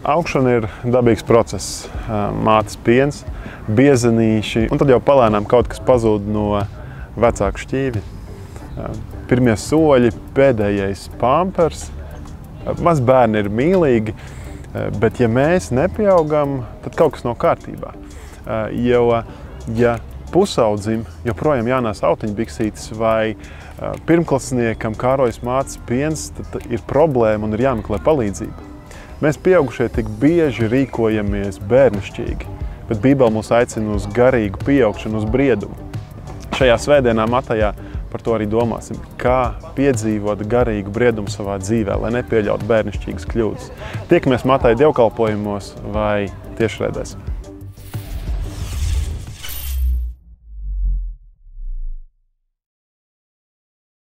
Augšana ir dabīgs process. Mātes piens, biezenīši, un tad jau palēnām kaut kas pazūd no vecāku šķīvi. Pirmie soļi, pēdējais pampers. Maz bērni ir mīlīgi, bet ja mēs nepieaugam, tad kaut kas nav kārtībā. Jo, ja pusaudzim joprojām jānās autiņbiksītes vai pirmklasniekam kārojas mātes piens, tad ir problēma un ir jāmeklē palīdzība. Mēs pieaugušie tik bieži rīkojamies bērnišķīgi, bet Bībele mūs aicina uz garīgu pieaugšanu, uz briedumu. Šajā svētdienā Matajā par to arī domāsim, kā piedzīvot garīgu briedumu savā dzīvē, lai nepieļautu bērnišķīgas kļūdas. Tiekamies Mataja dievkalpojumos vai tiešraidēs.